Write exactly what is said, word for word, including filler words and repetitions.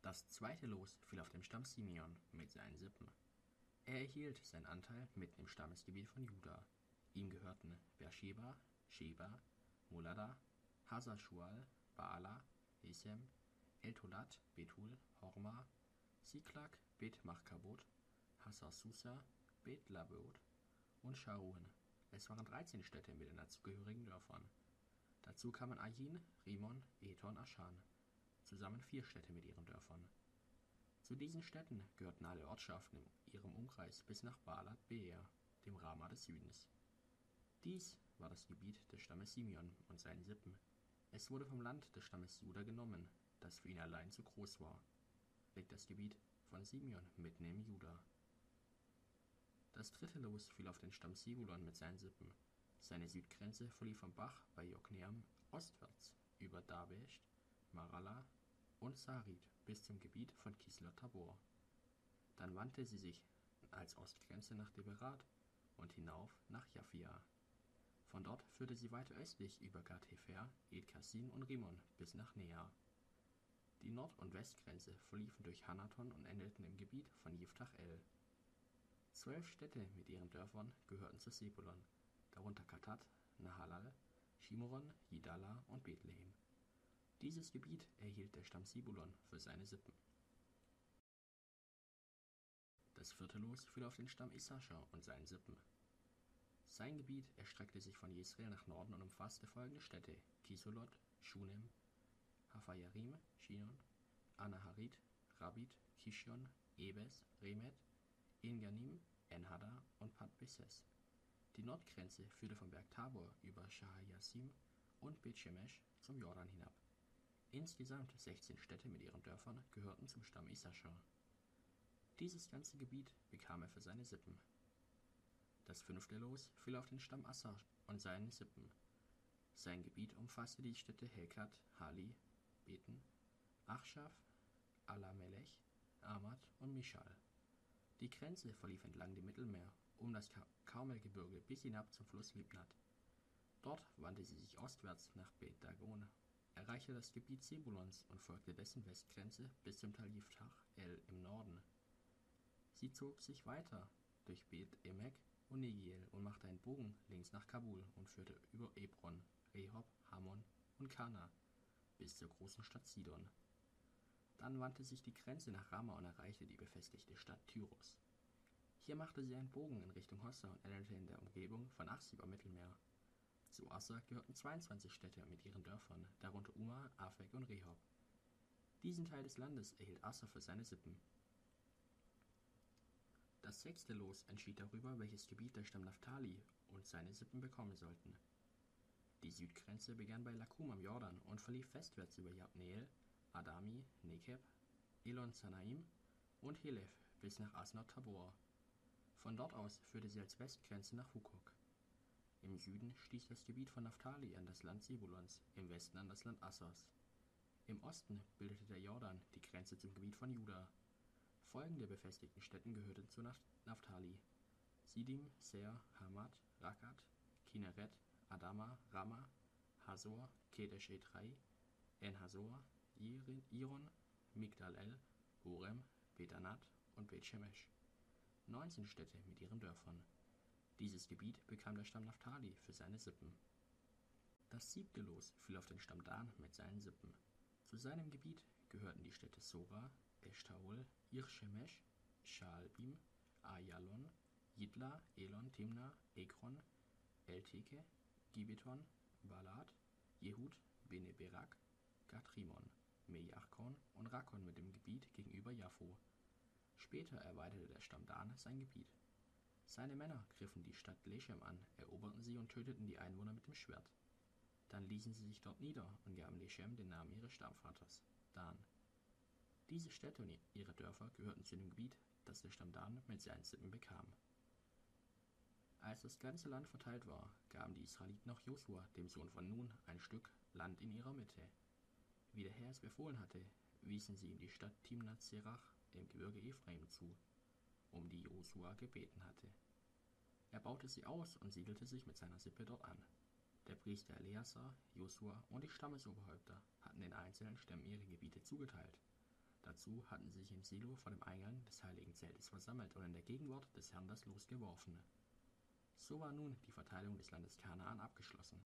Das zweite Los fiel auf den Stamm Simeon mit seinen Sippen. Er erhielt seinen Anteil mitten im Stammesgebiet von Juda. Ihm gehörten Beersheba, Sheba, Molada, Hasar-Shual, Baala, Esem, El-Tolat, Bethul, Horma, Siklag, Bet-Machkabot, Hasar-Susa, Bet-Labot und Sharuhen. Es waren dreizehn Städte mit den dazugehörigen Dörfern. Dazu kamen Ayin, Rimon, Eton, Aschan. Zusammen vier Städte mit ihren Dörfern. Zu diesen Städten gehörten alle Ortschaften in ihrem Umkreis bis nach Baalat Beer, dem Rama des Südens. Dies war das Gebiet des Stammes Simeon und seinen Sippen. Es wurde vom Land des Stammes Juda genommen, das für ihn allein zu groß war. Liegt das Gebiet von Simeon mitten im Juda. Das dritte Los fiel auf den Stamm Sebulon mit seinen Sippen. Seine Südgrenze verlief vom Bach bei Jokneam ostwärts über Dabesh, Marala und Sarid bis zum Gebiet von Kislot Tabor. Dann wandte sie sich als Ostgrenze nach Deberat und hinauf nach Jaffia. Von dort führte sie weiter östlich über Gat-Hefer, Ed-Kassin und Rimon bis nach Nea. Die Nord- und Westgrenze verliefen durch Hanaton und endeten im Gebiet von Jiftach El. Zwölf Städte mit ihren Dörfern gehörten zu Sebulon, darunter Katat, Nahalal, Shimoron, Jidala und Bethlehem. Dieses Gebiet erhielt der Stamm Sebulon für seine Sippen. Das vierte Los fiel auf den Stamm Issachar und seinen Sippen. Sein Gebiet erstreckte sich von Jesreel nach Norden und umfasste folgende Städte: Kisolot, Shunem, Hafayarim, Shinon, Anaharit, Rabit, Kishion, Ebes, Remet, En-Ganim, En-Hada und Pat-Beses. Die Nordgrenze führte vom Berg Tabor über Shahar-Yassim und Bet-Shemesh zum Jordan hinab. Insgesamt sechzehn Städte mit ihren Dörfern gehörten zum Stamm Issachar. Dieses ganze Gebiet bekam er für seine Sippen. Das fünfte Los fiel auf den Stamm Asser und seinen Sippen. Sein Gebiet umfasste die Städte Helkat, Hali, Beten, Achshaf, Alamelech, Amat und Mishal. Die Grenze verlief entlang dem Mittelmeer, um das Karmelgebirge bis hinab zum Fluss Libnat. Dort wandte sie sich ostwärts nach Bet Dagon, erreichte das Gebiet Sebulons und folgte dessen Westgrenze bis zum Tal Jiftach El im Norden. Sie zog sich weiter durch Bet Emek und Negiel und machte einen Bogen links nach Kabul und führte über Ebron, Rehob, Hammon und Kana bis zur großen Stadt Sidon. Dann wandte sich die Grenze nach Rama und erreichte die befestigte Stadt Tyros. Hier machte sie einen Bogen in Richtung Hossa und endete in der Umgebung von Achsib am Mittelmeer. Zu Assa gehörten zweiundzwanzig Städte mit ihren Dörfern, darunter Uma, Afek und Rehob. Diesen Teil des Landes erhielt Assa für seine Sippen. Das sechste Los entschied darüber, welches Gebiet der Stamm Naphtali und seine Sippen bekommen sollten. Die Südgrenze begann bei Lakum am Jordan und verlief westwärts über Jabneel, Adami, Nekeb, Elon Zanaim und Helef bis nach Asnot Tabor. Von dort aus führte sie als Westgrenze nach Hukok. Im Süden stieß das Gebiet von Naphtali an das Land Sebulons, im Westen an das Land Assers. Im Osten bildete der Jordan die Grenze zum Gebiet von Juda. Folgende befestigten Städten gehörten zu Naphtali: Sidim, Ser, Hamat, Rakat, Kinneret, Adama, Rama, Hasor, Kedesh Edrei, En-Hasor, Iron, Migdal-El, Horem, Bet-Anat und Bet-Shemesh. neunzehn Städte mit ihren Dörfern. Dieses Gebiet bekam der Stamm Naphtali für seine Sippen. Das siebte Los fiel auf den Stamm Dan mit seinen Sippen. Zu seinem Gebiet gehörten die Städte Sora, Eshtaol, Ir-Shemesh, Shaalbim, Ayalon, Jidla, Elon, Timna, Ekron, El-Teke, Gibeton, Balat, Jehud, Bene-Berak, Gat-Rimon, Me-Jachkon und Rakon mit dem Gebiet gegenüber Jaffo. Später erweiterte der Stamm Dan sein Gebiet. Seine Männer griffen die Stadt Leshem an, eroberten sie und töteten die Einwohner mit dem Schwert. Dann ließen sie sich dort nieder und gaben Leshem den Namen ihres Stammvaters, Dan. Diese Städte und ihre Dörfer gehörten zu dem Gebiet, das der Stamm Dan mit seinen Sippen bekam. Als das ganze Land verteilt war, gaben die Israeliten auch Josua, dem Sohn von Nun, ein Stück Land in ihrer Mitte. Wie der Herr es befohlen hatte, wiesen sie ihm die Stadt Timnath-Serach im Gebirge Ephraim zu, um die Josua gebeten hatte. Er baute sie aus und siedelte sich mit seiner Sippe dort an. Der Priester Eleazar, Josua und die Stammesoberhäupter hatten den einzelnen Stämmen ihre Gebiete zugeteilt. dazu hatten sich im Silo vor dem Eingang des heiligen Zeltes versammelt und in der Gegenwart des Herrn das Los geworfen. So war nun die Verteilung des Landes Kanaan abgeschlossen.